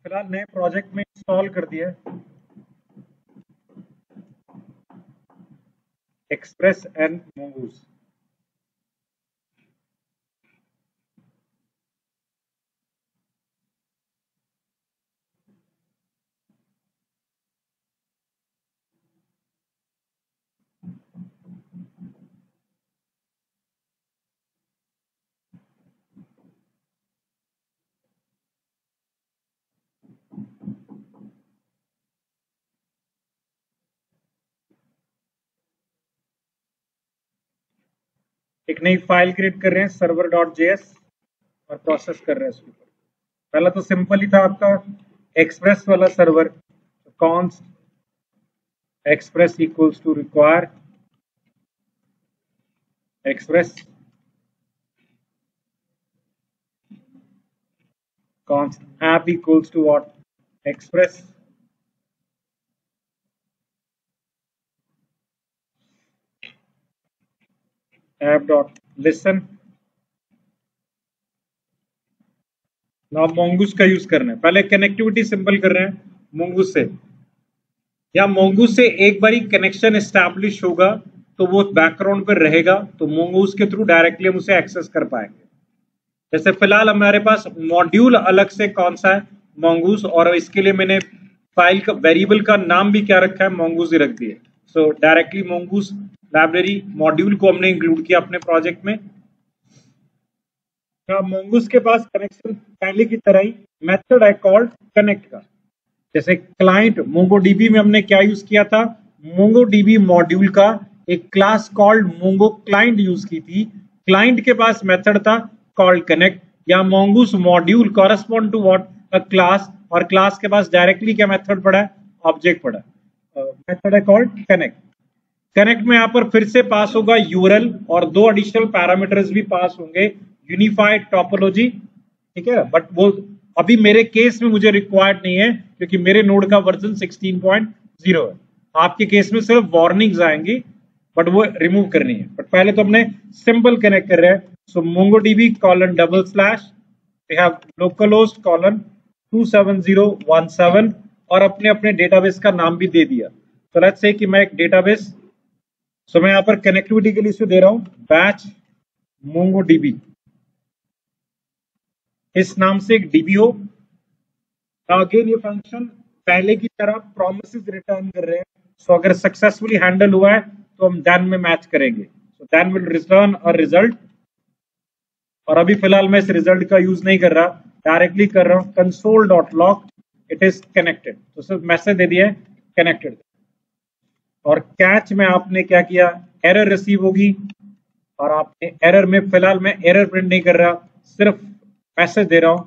फिलहाल नए प्रोजेक्ट में इंस्टॉल कर दिया है एक्सप्रेस एंड mongoose। एक नई फाइल क्रिएट कर रहे हैं server.js और प्रोसेस कर रहे हैं उसके ऊपर। पहला तो सिंपल ही था आपका एक्सप्रेस वाला server, const express equals to require express const app equals to what, express app dot listen। now mongoose का यूज करना है। पहले कनेक्टिविटी सिंपल कर रहे हैं mongoose से, या mongoose से एक बारी कनेक्शन एस्टैब्लिश होगा तो वो बैकग्राउंड पर रहेगा, तो mongoose के थ्रू डायरेक्टली हम उसे एक्सेस कर पाएंगे। जैसे फिलहाल हमारे पास मॉड्यूल अलग से कौन सा है, mongoose, और इसके लिए मैंने फाइल का वेरिएबल का नाम भी क्या रखा है, mongoose ही रख दिया। So directly mongoose library module को हमने इंक्लूड किया अपने प्रोजेक्ट में। mongoose के पास कनेक्शन पहले की तरह ही मेथड है कॉल्ड कनेक्ट का। जैसे क्लाइंट MongoDB में हमने क्या यूज किया था, MongoDB मॉड्यूल का एक class called Mongo client use की थी। क्लाइंट के पास मेथड था कॉल्ड कनेक्ट, या mongoose module correspond to what, a class, और क्लास के पास डायरेक्टली क्या मेथड पड़ा है, ऑब्जेक्ट पड़ा है, मेथड है कॉल्ड कनेक्ट। कनेक्ट में यहाँ पर फिर से पास होगा URL और दो एडिशनल पैरामीटर्स भी पास होंगे, यूनिफाइड टोपोलॉजी, ठीक है। बट वो अभी मेरे केस में मुझे रिक्वायर्ड नहीं है क्योंकि मेरे नोड का वर्जन 16.0 है। आपके केस में सिर्फ वार्निंग्स आएंगी बट वो रिमूव करनी है। बट पहले तो हमने सिंपल कनेक्ट कर रहे हैं। सो MongoDB :/ we have localhost 27017 और अपने अपने डेटाबेस का नाम भी दे दिया। तो लेट्स से कि मैं एक डेटाबेस, सो मैं यहाँ पर कनेक्टिविटी के लिए इसे दे रहा हूं बैच MongoDB, इस नाम से एक DB हो। अगेन ये फंक्शन पहले की तरह प्रोमिसेस रिटर्न कर रहे हैं। सो अगर सक्सेसफुली हैंडल हुआ है तो हम देन में मैच करेंगे, so then will return a result. और अभी फिलहाल मैं इस रिजल्ट का यूज नहीं कर रहा, डायरेक्टली कर रहा हूं console.log इट इज कनेक्टेड। तो सिर्फ मैसेज दे दिया है कनेक्टेड। और कैच में आपने क्या किया, एरर रिसीव होगी, और आपने एरर में, फिलहाल मैं एरर प्रिंट नहीं कर रहा, सिर्फ मैसेज दे रहा हूं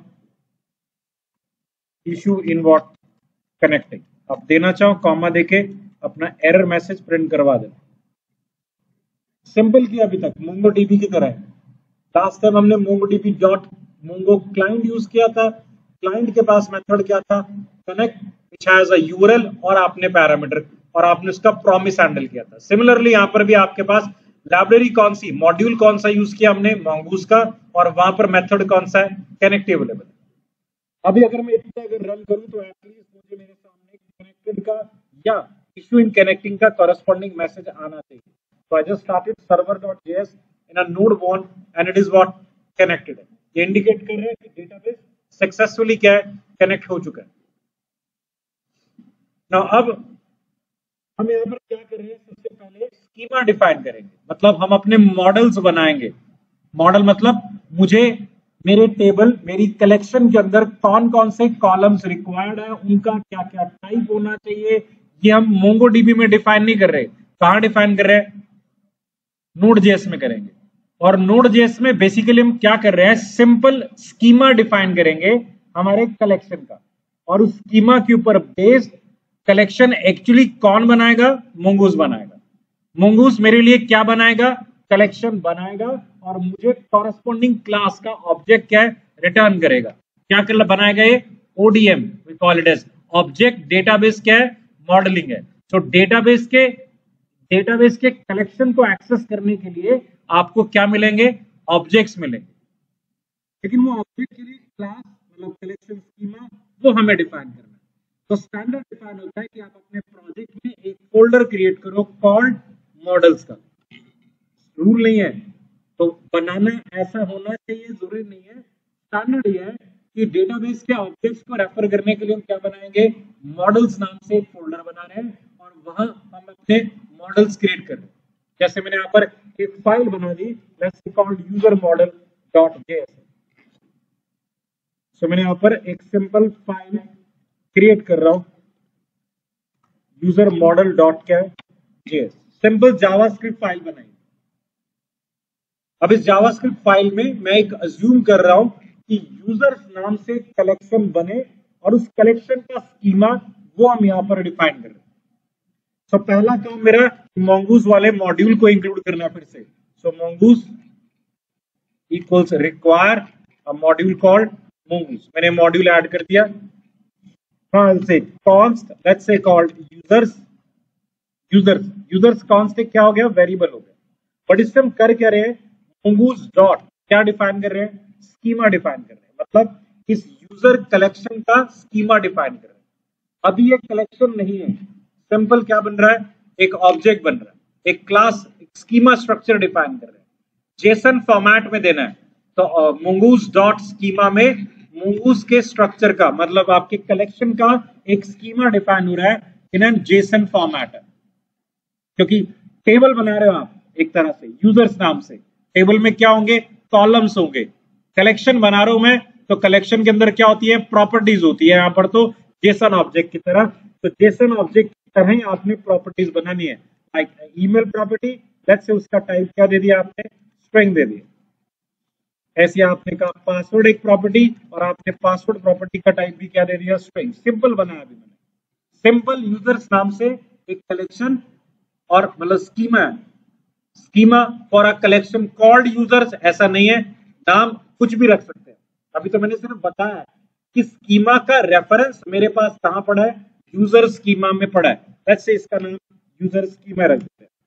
इशू इन व्हाट कनेक्टिंग। आप देना चाहो कॉमा देके अपना एरर मैसेज प्रिंट करवा देना। सिंपल किया अभी तक MongoDB की तरह है। लास्ट टाइम हमने MongoDB dot Mongo client use किया था। क्लाइंट के पास मेथड क्या था, connect which has a URL और आपने पैरामीटर, और आपने उसका प्रॉमिस हैंडल किया था। सिमिलरली यहाँ पर भी आपके पास लाइब्रेरी कौन सी, मॉड्यूल कौन सा यूज किया हमने, mongoose का, और वहां पर मेथड कौन सा है, कनेक्ट अवेलेबल। अभी अगर मैं अगर रन करूं तो एटलीस्ट मुझे मेरे सामने कनेक्टेड का या इशू इन कनेक्टिंग का कॉरेस्पॉन्डिंग मैसेज आना चाहिए। So I just started server.js in a node1 and it is what connected है। ये इंडिकेट कर रहा है कि डेटाबेस सक्सेसफुली क्या है, कनेक्ट हो चुका है। Now अब हम यहाँ पर क्या कर रहे हैं, सबसे पहले स्कीमा डिफाइन करेंगे, मतलब हम अपने मॉडल्स बनाएंगे। मॉडल मतलब मुझे मेरे टेबल, मेरी कलेक्शन के अंदर कौन कौन से कॉलम्स रिक्वायर्ड है, उनका क्या क्या टाइप होना चाहिए, ये हम MongoDB में डिफाइन नहीं कर रहे। कहाँ डिफाइन कर रहे हैं, Node.js में करेंगे। और Node.js में बेसिकली हम क्या कर रहे हैं, सिंपल स्कीमा डिफाइन करेंगे हमारे कलेक्शन का, और उस स्कीमा के ऊपर बेस्ड कलेक्शन एक्चुअली कौन बनाएगा, mongoose बनाएगा। mongoose मेरे लिए क्या बनाएगा, कलेक्शन बनाएगा, और मुझे कॉरेस्पॉन्डिंग क्लास का ऑब्जेक्ट क्या है, रिटर्न करेगा। क्या कर बनाएगा ये, ODM we call it as object database, क्या है, मॉडलिंग है। तो डेटाबेस के कलेक्शन को एक्सेस करने के लिए आपको क्या मिलेंगे, ऑब्जेक्ट्स मिलेंगे। लेकिन वो ऑब्जेक्ट के लिए क्लास मतलब कलेक्शन स्कीमा वो हमें डिफाइन करना है। तो स्टैंडर्ड डिफाइन होता है कि आप अपने प्रोजेक्ट में एक फोल्डर क्रिएट करो कॉल्ड मॉडल्स का। रूल नहीं है, तो बनाना ऐसा होना चाहिए, जरूरी नहीं है। स्टैंडर्ड ये है कि डेटाबेस के ऑब्जेक्ट्स को रेफर करने के लिए हम क्या बनाएंगे, मॉडल्स नाम से एक फोल्डर बना रहे हैं और वहां हम अपने मॉडल्स क्रिएट कर रहे हैं। जैसे मैंने यहाँ पर एक फाइल बना दी, let's called user model dot JS. So मैंने यहाँ पर एक सिंपल फाइल क्रिएट कर रहा हूं, यूजर मॉडल डॉट क्या जेएस, सिंपल जावास्क्रिप्ट फाइल बनाई। अब इस जावास्क्रिप्ट फाइल में मैं एक अज्यूम कर रहा हूं कि यूजर्स नाम से कलेक्शन बने और उस कलेक्शन का स्कीमा वो हम यहां पर डिफाइन कर रहे हैं। सो पहला काम मेरा mongoose वाले मॉड्यूल को इंक्लूड करना फिर से। So mongoose equals require a module called mongoose। मैंने मॉड्यूल ऐड कर दिया। हाँ से const let's say called users const क्या हो गया, वेरिएबल हो गया। बट इससे हम कर क्या रहे हैं, mongoose डॉट क्या डिफाइन कर रहे हैं, स्कीमा डिफाइन कर रहे हैं। मतलब इस यूजर कलेक्शन का स्कीमा डिफाइन कर रहे हैं। अभी ये कलेक्शन नहीं है, सिंपल क्या बन रहा है, एक ऑब्जेक्ट बन रहा है, एक क्लास स्कीमा स्ट्रक्चर डिफाइन कर रहे हैं, जेसन फॉर्मेट में देना है। तो mongoose डॉट स्कीमा में mongoose के स्ट्रक्चर का मतलब आपके कलेक्शन का एक स्कीमा डिफाइन हो रहा है इन जेसन फॉर्मेट है। क्योंकि टेबल बना रहे हो आप एक तरह से यूजर्स नाम से, टेबल में क्या होंगे, कॉलम्स होंगे। कलेक्शन बना रहा हूं मैं, तो कलेक्शन के अंदर क्या होती है, प्रॉपर्टीज होती है। यहाँ पर तो जेसन ऑब्जेक्ट की तरह, तो जेसन ऑब्जेक्ट की तरह ही आपने प्रॉपर्टीज बनानी है। Like email property, let's say उसका टाइप क्या दे दिया आपने, स्ट्रिंग दे दिया। ऐसे आपने कहा पासवर्ड एक प्रॉपर्टी, और आपने पासवर्ड प्रॉपर्टी का टाइप भी क्या दे दिया, स्ट्रिंग। सिंपल बनाया अभी मैंने, सिंपल यूजर्स नाम से एक कलेक्शन और मतलब स्कीमा है, schema for a collection called users. ऐसा नहीं है, नाम कुछ भी रख सकते हैं। अभी तो मैंने सिर्फ बताया कि स्कीमा का रेफरेंस मेरे पास कहां पड़ा है, यूजर स्कीमा में पड़ा है। लेट्स से इसका नाम यूजर स्कीमा रख देते हैं।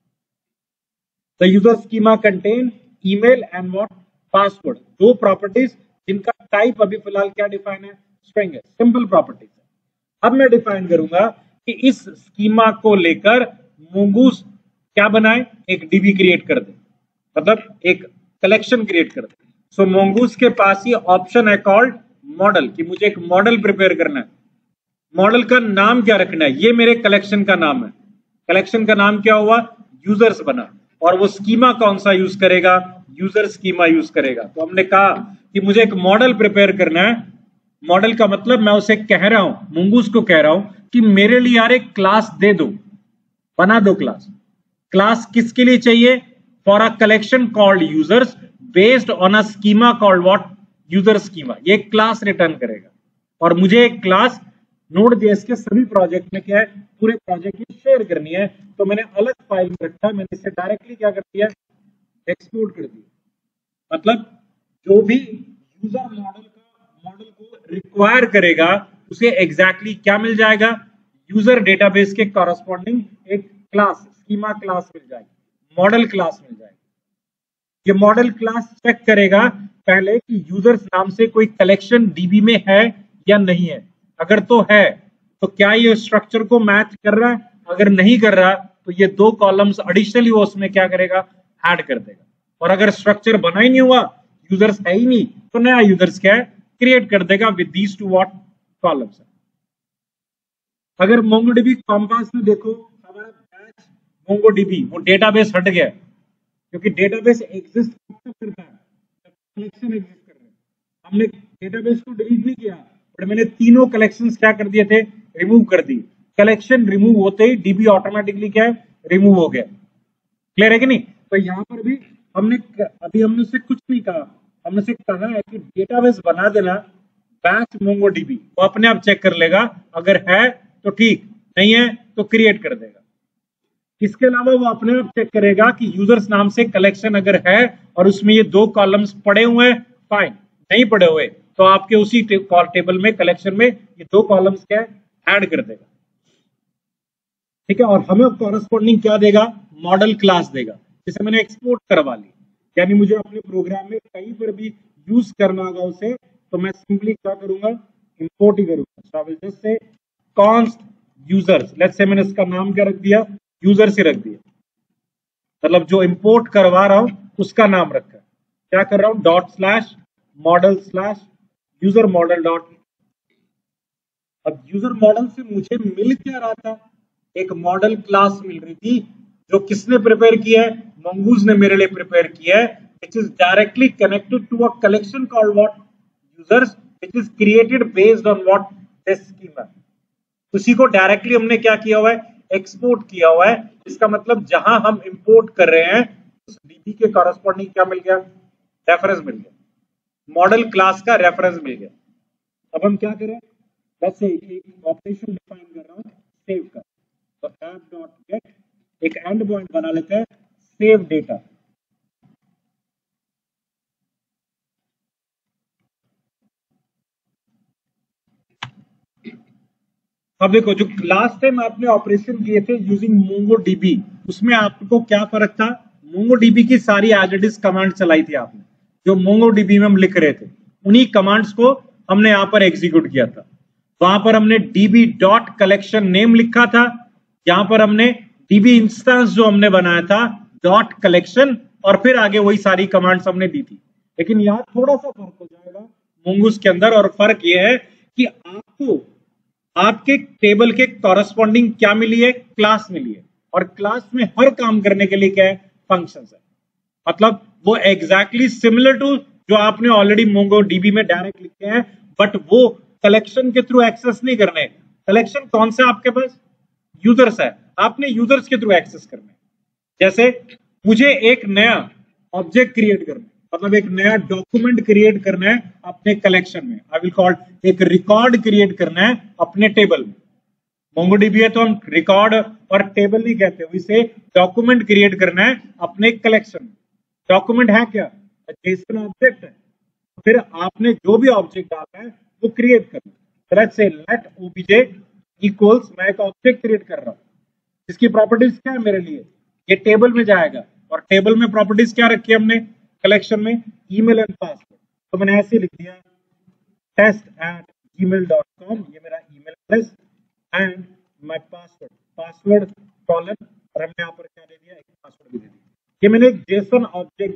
The user schema contain email and what, password, दो प्रॉपर्टीज जिनका टाइप अभी फिलहाल क्या डिफाइन है, स्ट्रिंग है, सिंपल प्रॉपर्टीज। अब मैं डिफाइन करूंगा कि इस स्कीमा को लेकर mongoose क्या बनाए, एक डीबी क्रिएट कर दे, मतलब एक कलेक्शन क्रिएट कर दे। सो mongoose के पास ये ऑप्शन है कॉल्ड मॉडल, कि मुझे एक मॉडल प्रिपेयर करना है। मॉडल का नाम क्या रखना है, ये मेरे कलेक्शन का नाम है। कलेक्शन का नाम क्या हुआ, यूजर्स बना। और वो स्कीमा कौन सा यूज करेगा, यूजर स्कीमा यूज करेगा। तो हमने कहा कि मुझे एक मॉडल प्रिपेयर करना है। मॉडल का मतलब मैं उसे कह रहा हूं, mongoose को कह रहा हूं कि मेरे लिए यार एक क्लास दे दो, बना दो क्लास। क्लास किसके लिए चाहिए, for a collection called users based on a schema called what, user schema. ये क्लास रिटर्न करेगा। और मुझे एक क्लास नोड जेएस के सभी प्रोजेक्ट में क्या है, पूरे प्रोजेक्ट में शेयर करनी है। तो मैंने अलग फाइल में रखा, मैंने इसे डायरेक्टली क्या कर दिया, एक्सपोर्ट कर दिया। मतलब जो भी यूजर मॉडल को रिक्वायर करेगा उसे एग्जैक्टली क्या मिल जाएगा, यूजर डेटाबेस के कॉरस्पॉन्डिंग एक क्लास, स्कीमा क्लास मिल जाएगी, मॉडल क्लास मिल जाएगी। ये मॉडल क्लास चेक करेगा पहले कि यूजर्स नाम से कोई कलेक्शन डीबी में है या नहीं है। अगर तो है तो क्या ये स्ट्रक्चर को मैच कर रहा है, अगर नहीं कर रहा तो ये दो कॉलम्स एडिशनली वो उसमें क्या करेगा, ऐड कर देगा। और अगर स्ट्रक्चर बना ही नहीं हुआ, यूजर्स है ही नहीं, तो नया यूजर्स क्या है, क्रिएट कर देगा with these two what columns. अगर मोंगोडीबी कॉम्पास में देखो, हमारा बैच मोंगोडीबी वो डेटाबेस हट गया, क्योंकि डेटाबेस एग्जिस्ट कब करता है, कलेक्शन एग्जिस्ट कर रहे हैं। हमने डेटाबेस को डिलीट नहीं किया, बट मैंने तीनों कलेक्शंस क्या कर दिए थे, रिमूव कर दी। कलेक्शन रिमूव होते ही डीबी ऑटोमेटिकली क्या है, रिमूव हो गया। क्लियर है कि नहीं। तो यहाँ पर भी हमने उससे कुछ नहीं कहा, हमने से कहा है कि डेटाबेस बना देना बैच मोंगोडीबी, वो अपने आप चेक कर लेगा, अगर है तो ठीक, नहीं है तो क्रिएट कर देगा। इसके अलावा वो अपने आप चेक करेगा कि यूजर्स नाम से कलेक्शन अगर है और उसमें ये दो कॉलम्स पड़े हुए हैं, फाइन। नहीं पड़े हुए तो आपके उसी टेबल में, कलेक्शन में ये दो कॉलम्स क्या ऐड कर देगा। ठीक है। और हमें कॉरस्पॉन्डिंग क्या देगा, मॉडल क्लास देगा, जिसे मैंने एक्सपोर्ट करवा ली। यानी मुझे अपने प्रोग्राम में कहीं पर भी यूज करना होगा उसे, तो मैं सिंपली क्या करूंगा, इंपोर्ट ही करूंगा। So I will just say const users, let's say मैंने इसका नाम क्या रख दिया, यूजर्स ही रख दिया, मतलब जो इंपोर्ट करवा रहा हूं उसका नाम रखा है। क्या कर रहा हूं, dot slash model slash user model dot. अब यूजर मॉडल से मुझे मिल क्या रहा था, एक मॉडल क्लास मिल रही थी जो किसने प्रिपेयर किया है, मंगूज ने मेरे लिए प्रिपेयर किया है, which is directly connected to a collection called what, users, which is created based on what, this schema। उसी को डायरेक्टली हमने क्या किया हुआ है, एक्सपोर्ट किया हुआ है। इसका मतलब जहां हम इंपोर्ट कर रहे हैं उस डीबी के कॉरेस्पॉन्डिंग क्या मिल गया, रेफरेंस मिल गया, मॉडल क्लास का रेफरेंस मिल गया। अब हम क्या करें, वैसे एक ऑपरेशन डिफाइन कर रहा हूं सेव का, तो ऐप डॉट गेट एक एंड पॉइंट बना लेते हैं, सेव डेटा। अब देखो जो लास्ट टाइम आपने ऑपरेशन किए थे यूजिंग मोंगोडीबी, उसमें आपको क्या फर्क था, मोंगोडीबी की सारी एज इट इज कमांड चलाई थी आपने, जो मोंगोडीबी में हम लिख रहे थे उन्हीं कमांड्स को हमने यहां पर एग्जीक्यूट किया था। वहां पर हमने डीबी डॉट कलेक्शन नेम लिखा था, यहां पर हमने डीबी इंस्टेंस जो हमने बनाया था डॉट कलेक्शन, और फिर आगे वही सारी कमांड्स हमने दी थी। लेकिन यहां थोड़ा सा फर्क हो जाएगा मोंगूस के अंदर, और फर्क यह है कि आपको आपके टेबल के कॉरेस्पॉन्डिंग क्या मिली है, क्लास मिली है, और क्लास में हर काम करने के लिए क्या है, फंक्शंस है। मतलब वो एग्जैक्टली सिमिलर टू जो आपने ऑलरेडी मोंगोडीबी में डायरेक्ट लिखे हैं, बट वो कलेक्शन के थ्रू एक्सेस नहीं करने। कलेक्शन कौन सा आपके पास, यूजर्स है, आपने यूजर्स के थ्रू एक्सेस करना है। जैसे मुझे एक नया ऑब्जेक्ट क्रिएट करना है, मतलब एक नया डॉक्यूमेंट क्रिएट करना है अपने कलेक्शन में, आई विल कॉल एक रिकॉर्ड क्रिएट करना है अपने टेबल में। मोंगोडीबी है तो हम रिकॉर्ड और टेबल नहीं कहते, इसे डॉक्यूमेंट क्रिएट करना है अपने कलेक्शन में। डॉक्यूमेंट है क्या, जेसन ऑब्जेक्ट है, फिर आपने जो भी ऑब्जेक्ट डालना है वो क्रिएट करना है। Let's say late OBJ equals, मैं एक ऑब्जेक्ट क्रिएट कर रहा हूं जिसकी प्रॉपर्टीज क्या है मेरे लिए, ये टेबल में जाएगा, और टेबल में प्रॉपर्टीज क्या रखी है हमने कलेक्शन में, ईमेल एंड पासवर्ड। तो मैंने ऐसे लिख दिया test@gmail.com, ये मेरा email address, and my password, password colon, और हमने यहाँ पर क्या दे दिया, एक पासवर्ड भी दे दिया। ये मैंने एक जेसन ऑब्जेक्ट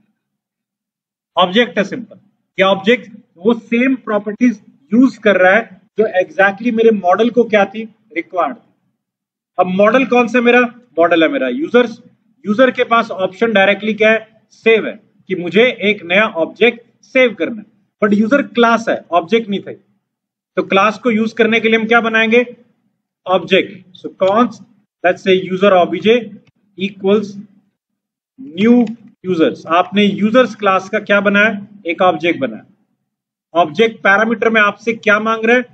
बनाया, ऑब्जेक्ट है सिंपल। ये ऑब्जेक्ट वो सेम प्रॉपर्टीज यूज कर रहा है जो एग्जैक्टली मेरे मॉडल को क्या थी, रिक्वायर्ड। अब मॉडल कौन सा मेरा, मॉडल है मेरा यूजर्स। यूजर के पास ऑप्शन डायरेक्टली क्या है, सेव है, कि मुझे एक नया ऑब्जेक्ट सेव करना है, बट यूजर क्लास है, ऑब्जेक्ट नहीं थे। तो क्लास को यूज करने के लिए हम क्या बनाएंगे, object. So const let's say user obj equals new users. आपने यूजर्स क्लास का क्या बनाया, एक ऑब्जेक्ट बनाया। ऑब्जेक्ट पैरामीटर में आपसे क्या मांग रहे हैं,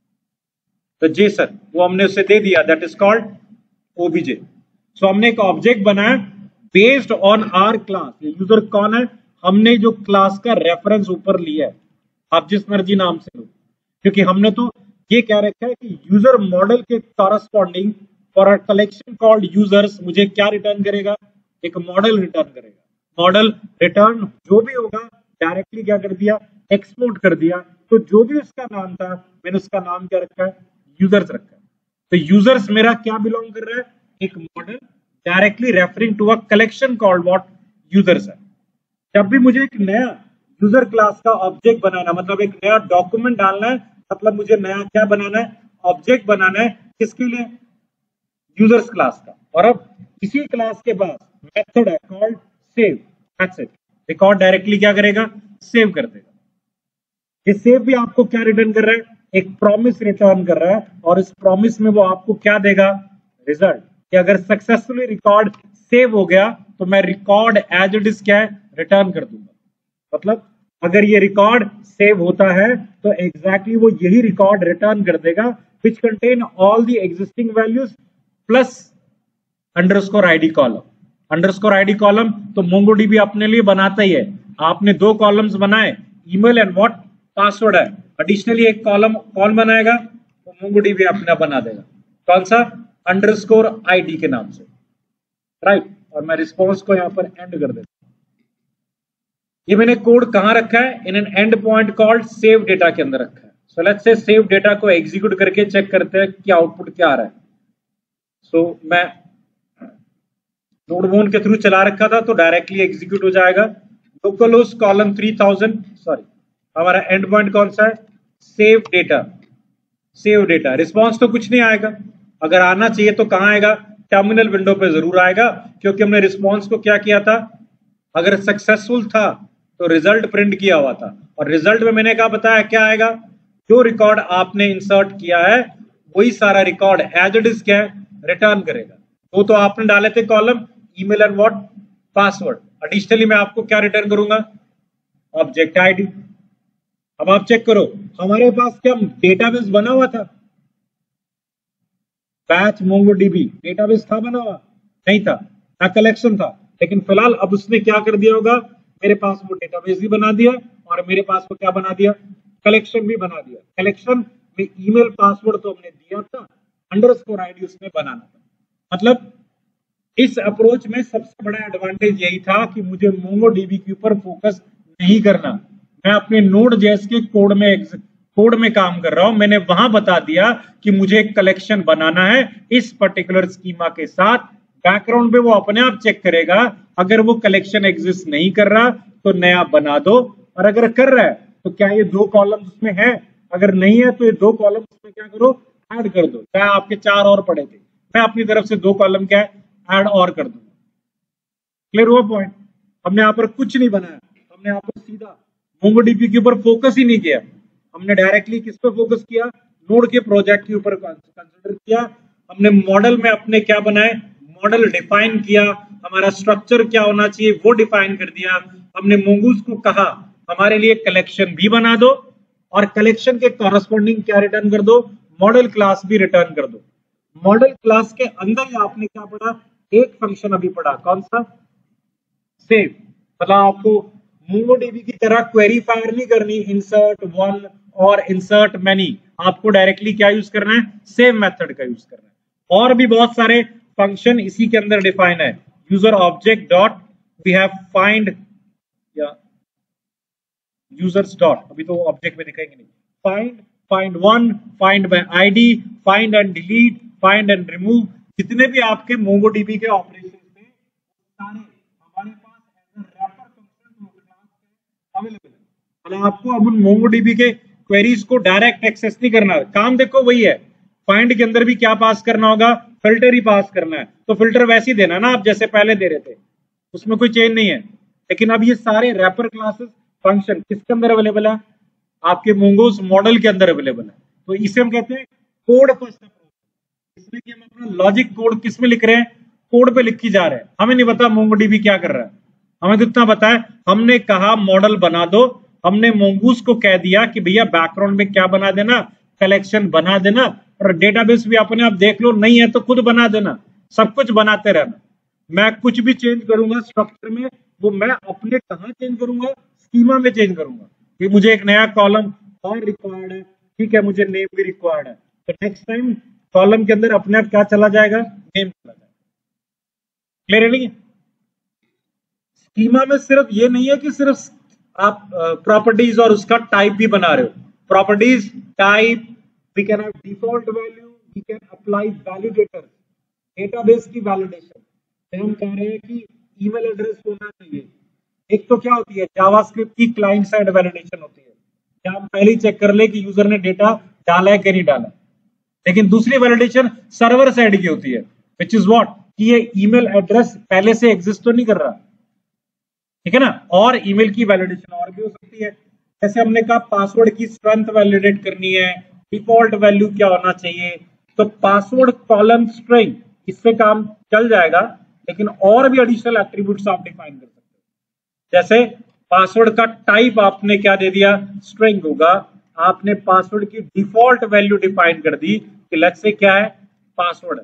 तो जेसन, वो हमने उसे दे दिया, that is called OBJ. So हमने एक ऑब्जेक्ट बनाया बेस्ड ऑन आर क्लास। ये यूजर कौन है, हमने जो क्लास का रेफरेंस ऊपर लिया है, आप जिस मर्जी नाम से लो, क्योंकि हमने तो ये कह रखा है कि यूजर मॉडल के corresponding for a collection called users मुझे क्या रिटर्न करेगा, एक मॉडल रिटर्न करेगा। मॉडल रिटर्न जो भी होगा डायरेक्टली क्या कर दिया, एक्सपोर्ट कर दिया। तो जो भी उसका नाम था मैंने उसका नाम क्या रखा है, यूजर्स रखा है। तो यूजर्स मेरा क्या बिलोंग कर रहा है, एक model directly referring to a collection called what, users है। जब भी मुझे एक नया यूजर क्लास का ऑब्जेक्ट बनाना, मतलब एक नया डॉक्यूमेंट डालना है, मतलब मुझे नया क्या बनाना है, ऑब्जेक्ट बनाना है, किसके लिए, यूजर्स क्लास का। और अब इसी क्लास के पास मेथड है called save, that's it. Record directly क्या करेगा, सेव कर देगा। ये सेव भी आपको क्या रिटर्न कर रहा है, एक प्रॉमिस रिटर्न कर रहा है, और इस प्रॉमिस में वो आपको क्या देगा, रिजल्ट, कि अगर सक्सेसफुली रिकॉर्ड सेव हो गया तो मैं रिकॉर्ड एज इट इज क्या है, रिटर्न कर दूंगा। मतलब अगर ये रिकॉर्ड सेव होता है तो एग्जैक्टली वो यही रिकॉर्ड रिटर्न कर देगा, which contain all the existing values plus underscore ID column. Underscore ID column तो मोंगोडीबी अपने लिए बनाता ही है। आपने दो कॉलम्स बनाए, ईमेल एंड व्हाट, पासवर्ड है। एडिशनली एक कॉलम कौन बनाएगा, तो मोंगोडीबी अपना बना देगा, कौन सा, अंडरस्कोर आईडी के नाम से, राइट। और मैं रिस्पॉन्स को यहां पर एंड कर देता हूं। ये मैंने कोड कहां रखा है, in an endpoint called save data के अंदर रखा है। So let's say save data को एग्जीक्यूट करके चेक करते हैं कि आउटपुट क्या आ रहा है। सो मैं नोडमोन के थ्रू चला रखा था तो डायरेक्टली एग्जीक्यूट हो जाएगा। लोकलहोस्ट कॉलम 3000, सॉरी हमारा एंड पॉइंट कौन सा है, save data. Save data response तो कुछ नहीं आएगा, अगर आना चाहिए तो कहां आएगा, टर्मिनल विंडो पे जरूर आएगा, क्योंकि हमने रिस्पॉन्स को क्या किया था, अगर सक्सेसफुल था तो रिजल्ट प्रिंट किया हुआ था, और रिजल्ट में मैंने क्या बताया क्या आएगा, जो रिकॉर्ड आपने इंसर्ट किया है वही सारा रिकॉर्ड एज इट इज क्या रिटर्न करेगा। तो आपने डाले थे column email and what password, additionally मैं आपको क्या रिटर्न करूंगा, ऑब्जेक्ट आईडी। अब आप चेक करो हमारे पास क्या डेटाबेस बना हुआ था, बैच मोंगोडीबी डेटाबेस था बना हुआ, नहीं था ना, कलेक्शन था, लेकिन फिलहाल अब उसने क्या कर दिया होगा, मेरे पास वो डेटाबेस भी बना दिया और मेरे पास वो क्या बना दिया, कलेक्शन भी बना दिया। कलेक्शन में ईमेल पासवर्ड तो हमने दिया था, अंडरस्कोर आईडी उसने बनाना था। मतलब इस अप्रोच में सबसे बड़ा एडवांटेज यही था कि मुझे मोंगोडीबी के ऊपर फोकस नहीं करना, मैं अपने नोड.जेएस के कोड में काम कर रहा हूं। मैंने वहां बता दिया कि मुझे एक कलेक्शन बनाना है इस पर्टिकुलर स्कीमा के साथ, बैकग्राउंड पे वो अपने आप चेक करेगा, अगर वो कलेक्शन एग्जिस्ट नहीं कर रहा तो नया बना दो, और अगर कर रहा है तो क्या ये 2 कॉलम उसमें है, अगर नहीं है तो ये 2 कॉलम उसमें क्या करो, ऐड कर दो। चाहे आपके 4 और पड़े थे, मैं अपनी तरफ से 2 कॉलम क्या है ऐड और कर दूंगा। क्लियर हुआ पॉइंट? हमने यहाँ पर कुछ नहीं बनाया, हमने यहाँ पर सीधा मोंगोडीबी के ऊपर फोकस ही नहीं किया, हमने डायरेक्टली किस पे फोकस किया, नोड के प्रोजेक्ट के ऊपर कंसिडर किया। हमने मॉडल में अपने क्या बनाए, मॉडल डिफाइन किया, हमारा स्ट्रक्चर क्या होना चाहिए वो डिफाइन कर दिया। हमने मोंगूस को कहा हमारे लिए कलेक्शन भी बना दो और कलेक्शन के कॉरस्पॉन्डिंग क्या रिटर्न कर दो, मॉडल क्लास भी रिटर्न कर दो। मॉडल क्लास के अंदर ही आपने क्या पढ़ा, एक फंक्शन अभी पढ़ा, कौन सा, सेव। मतलब आपको मोंगोडीबी की तरह क्वेरी फायर नहीं करनी, इंसर्ट वन और इंसर्ट मैनी, आपको डायरेक्टली क्या यूज करना है, सेव मेथड का यूज करना है। और भी बहुत सारे फंक्शन इसी के अंदर डिफाइन है, user object dot we have find या यूजर्स डॉट, अभी तो ऑब्जेक्ट में दिखाएंगे नहीं, find one, find by ID, find and delete, find and remove, जितने भी आपके मोंगोडीबी के ऑपरेशन थे सारे हमारे पास as a wrapper function class available है। मतलब आपको अब उन मोंगोडीबी के क्वेरीज को डायरेक्ट एक्सेस नहीं करना, काम देखो वही है। फाइंड के अंदर भी क्या पास करना होगा, फिल्टर ही पास करना है, तो फिल्टर वैसे ही देना ना आप जैसे पहले दे रहे थे, उसमें कोई चेंज नहीं है। लेकिन अब ये सारे रैपर क्लासेस फंक्शन किसके अंदर अवेलेबल है, आपके मोंगोस मॉडल के अंदर अवेलेबल है। तो इसे हम कहते हैं कोड फर्स्ट अप्रोच, इसमें कि हम अपना लॉजिक कोड किस में लिख रहे हैं, कोड पे लिखी जा रहे हैं, हमें नहीं पता मोंगोडीबी क्या कर रहा है, हमें तो इतना पता है हमने कहा मॉडल बना दो, हमने मोंगूस को कह दिया कि भैया बैकग्राउंड में क्या बना देना, कलेक्शन बना देना, और डेटाबेस भी अपने आप देख लो, नहीं है तो खुद बना देना, सब कुछ बनाते रहना। मैं कुछ भी चेंज करूंगा स्ट्रक्चर में, वो मैं अपने कहां चेंज करूंगा, स्कीमा में चेंज करूंगा कि मुझे एक नया कॉलम और रिक्वायर्ड है, ठीक है, मुझे नेम भी रिक्वायर्ड है, तो नेक्स्ट टाइम कॉलम के अंदर अपने आप क्या चला जाएगा, नेम चला जाएगा। क्लियर है नहीं? स्कीमा में सिर्फ ये नहीं है कि सिर्फ आप प्रॉपर्टीज और उसका टाइप भी बना रहे हो, properties type, we can have default value, we can apply validator, database की वैलिडेशन। हम कह रहे हैं कि ईमेल एड्रेस होना चाहिए, एक तो क्या होती है जावास्क्रिप्ट की क्लाइंट साइड वैलिडेशन होती है, क्या हम पहले ही चेक कर ले कि यूजर ने डेटा डाला है कि नहीं डाला। लेकिन दूसरी वैलिडेशन सर्वर साइड की होती है, विच इज व्हाट, कि ये ईमेल एड्रेस पहले से एग्जिस्ट तो नहीं कर रहा, ठीक है ना। और ईमेल की वैलिडेशन और भी हो सकती है, जैसे हमने कहा पासवर्ड की स्ट्रेंथ वैलिडेट करनी है, डिफॉल्ट वैल्यू क्या होना चाहिए, तो पासवर्ड कॉलम स्ट्रिंग, इससे काम चल जाएगा, लेकिन और भी एडिशनल एट्रीब्यूट्स आप डिफाइन कर सकते हो। जैसे पासवर्ड का टाइप आपने क्या दे दिया, स्ट्रिंग होगा, आपने पासवर्ड की डिफॉल्ट वैल्यू डिफाइन कर दी कि लेट्स से क्या है, पासवर्ड है।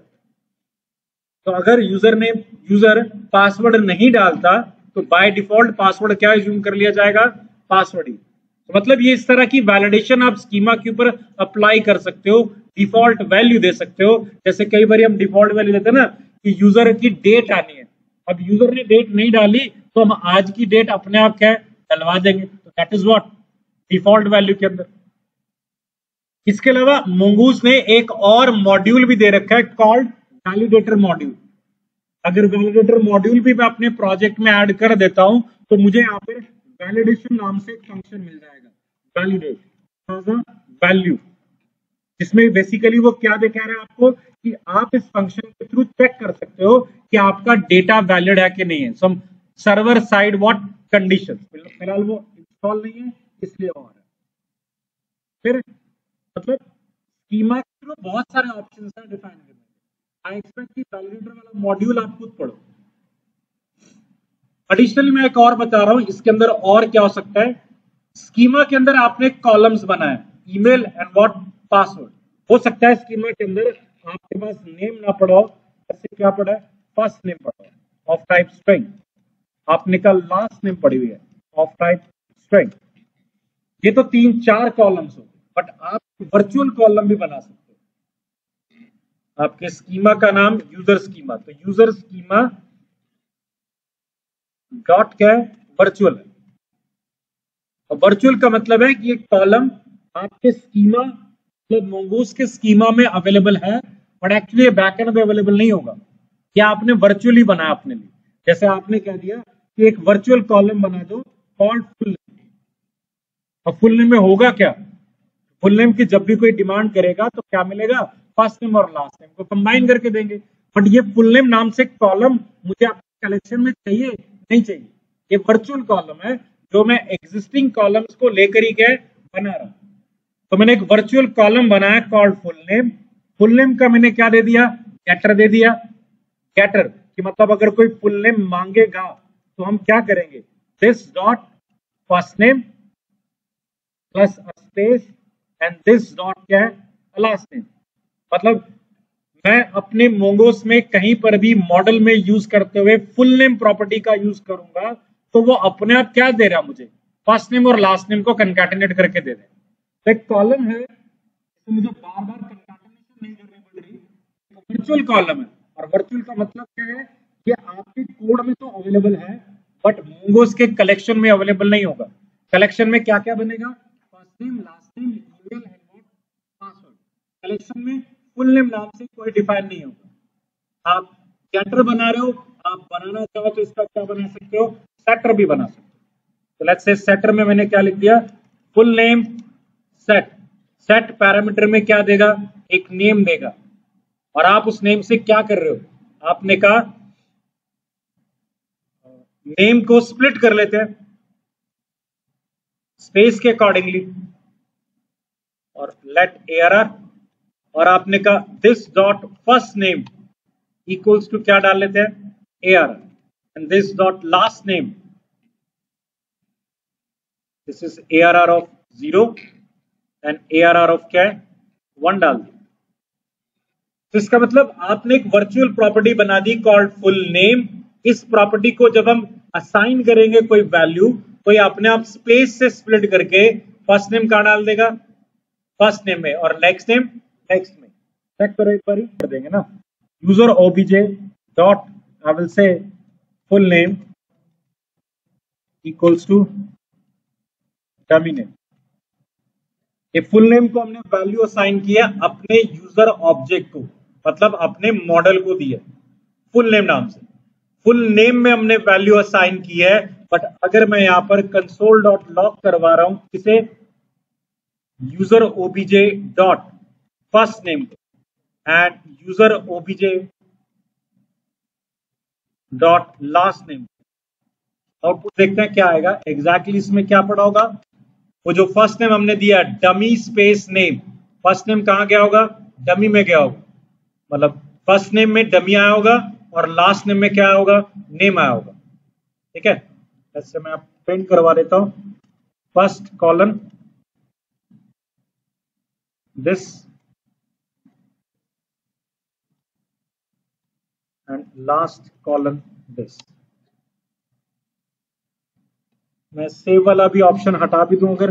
तो अगर यूजर पासवर्ड नहीं डालता तो बाय डिफॉल्ट पासवर्ड क्या अज्यूम कर लिया जाएगा, पासवर्ड ही। तो मतलब ये इस तरह की वैलिडेशन आप स्कीमा के ऊपर अप्लाई कर सकते हो, डिफॉल्ट वैल्यू दे सकते हो। जैसे कई बार हम डिफॉल्ट वैल्यू देते हैं ना कि यूजर की डेट आनी है, अब यूजर ने डेट नहीं डाली तो हम आज की डेट अपने आप क्या डलवा देंगे, तो that is what default value के अंदर। इसके अलावा mongoose ने एक और मॉड्यूल भी दे रखा है कॉल्ड वैलिडेटर मॉड्यूल। अगर वैलिडेटर मॉड्यूल भी मैं अपने प्रोजेक्ट में ऐड कर देता हूं तो मुझे यहाँ पर वैलिडेशन नाम से एक फंक्शन मिल जाएगा, वैलिडेट वैल्यू, जिसमें बेसिकली वो क्या दिखा रहा है आपको कि आप इस फंक्शन के थ्रू चेक कर सकते हो कि आपका डेटा वैलिड है कि नहीं है। Some server side what condition, फिलहाल वो इंस्टॉल नहीं है इसलिए हो रहा है। फिर मतलब स्कीमा के थ्रू बहुत सारे ऑप्शंस हैं डिफाइन करने के। आई एक्सपेक्ट कि वैलिडेटर वाला मॉड्यूल आप खुद पढ़ो। एडिशनल मैं एक और बता रहा हूं इसके अंदर और क्या हो सकता है। स्कीमा के अंदर आपने कॉलम्स बनाए, ईमेल एंड व्हाट पासवर्ड। हो सकता है स्कीमा के अंदर आपके पास नेम ना पड़ा हो, ऐसे क्या पड़ा है, फर्स्ट नेम पड़ा हो ऑफ टाइप स्ट्रिंग, आपने का लास्ट नेम पड़ी हुई है ऑफ टाइप स्ट्रिंग। ये तो 3-4 कॉलम्स हो, बट आप वर्चुअल कॉलम भी बना सकते हो। आपके स्कीमा का नाम यूजर स्कीमा, तो यूजर स्कीमा डॉट क्या है, वर्चुअल है। और वर्चुअल का मतलब है कि एक कॉलम आपके स्कीमा मतलब mongoose के स्कीमा में अवेलेबल है, बट एक्चुअली बैकएंड में अवेलेबल नहीं होगा। क्या आपने वर्चुअली बनाया अपने लिए, जैसे आपने कह दिया कि एक वर्चुअल कॉलम बना दो कॉल्ड फुल नेम। और फुल नेम में होगा क्या, फुल नेम की जब भी कोई डिमांड करेगा तो क्या मिलेगा, फर्स्ट नेम और लास्ट नेम को कंबाइन करके देंगे। बट ये फुल नेम नाम से कॉलम मुझे आपके कलेक्शन में चाहिए नहीं चाहिए, ये वर्चुअल कॉलम है जो मैं एग्जिस्टिंग कॉलम्स को लेकर ही क्या बना रहा हूं। तो मैंने एक वर्चुअल कॉलम बनाया called full name. Full name का मैंने क्या दे दिया, गेटर दे दिया। गेटर कि मतलब अगर कोई फुल नेम मांगेगा तो हम क्या करेंगे, this dot first name plus space and this dot क्या है, लास्ट नेम। मतलब मैं अपने मोंगोस में कहीं पर भी मॉडल में यूज करते हुए फुल नेम प्रॉपर्टी का यूज करूंगा तो वो अपने आप क्या दे रहा मुझे, फर्स्ट नेम और लास्ट नेम को कंकैटिनेट करके दे दे। तो एक कॉलम है तो मुझे बार बार कंकैटिनेशन नहीं करनी पड़ रही, वर्चुअल कॉलम है। और वर्चुअल का मतलब क्या है, ये आपके कोड में तो अवेलेबल है बट मोंगोस के कलेक्शन में अवेलेबल नहीं होगा। कलेक्शन में क्या क्या बनेगा, first name, last name, email and password. Collection में फुल नेम नाम से कोई डिफाइन नहीं होगा। आप गेटर बना रहे हो, आप बनाना चाहो तो इसका क्या बना सकते हो, सेटर भी बना सकते हो। तो लेट्स से सेटर में मैंने क्या लिख दिया, full name set. Set parameter में क्या देगा, एक नेम देगा। और आप उस नेम से क्या कर रहे हो, आपने कहा नेम को स्प्लिट कर लेते हैं स्पेस के अकॉर्डिंगली और लेट ARR। और आपने कहा this dot first name equals to क्या डाल लेते हैं, ARR and this dot last name this is ARR of 0 and ARR of क्या है 1 डाल दिया। तो इसका मतलब आपने एक वर्चुअल प्रॉपर्टी बना दी कॉल्ड फुल नेम। इस प्रॉपर्टी को जब हम असाइन करेंगे कोई वैल्यू तो ये अपने आप स्पेस से स्प्लिट करके फर्स्ट नेम कहां डाल देगा, फर्स्ट नेम में, और नेक्स्ट नेम नेक्स्ट में। चेक करो एक बार कर देंगे ना, user obj dot I will से full name equals to dummy name. ये फुल नेम को हमने वैल्यू असाइन किया अपने यूजर ऑब्जेक्ट को, मतलब अपने मॉडल को दिया फुल नेम नाम से। फुल नेम में हमने वैल्यू असाइन की है, बट अगर मैं यहां पर कंसोल डॉट लॉग करवा रहा हूं किसे, user obj dot first name and user obj dot last name, output देखते हैं क्या आएगा। एग्जैक्टली इसमें क्या पड़ा होगा, वो जो फर्स्ट नेम हमने दिया dummy space name, first name कहां गया होगा, डमी में गया होगा। मतलब फर्स्ट नेम में डमी आया होगा और लास्ट नेम में क्या आया होगा, नेम आया होगा। ठीक है, ऐसे मैं प्रिंट करवा देता हूं, first colon this and last colon this. मैं सेव वाला भी ऑप्शन हटा भी दूं, अगर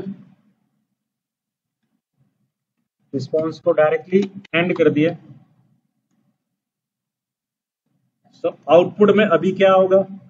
रिस्पॉन्स को डायरेक्टली एंड कर दिया तो आउटपुट में अभी क्या होगा,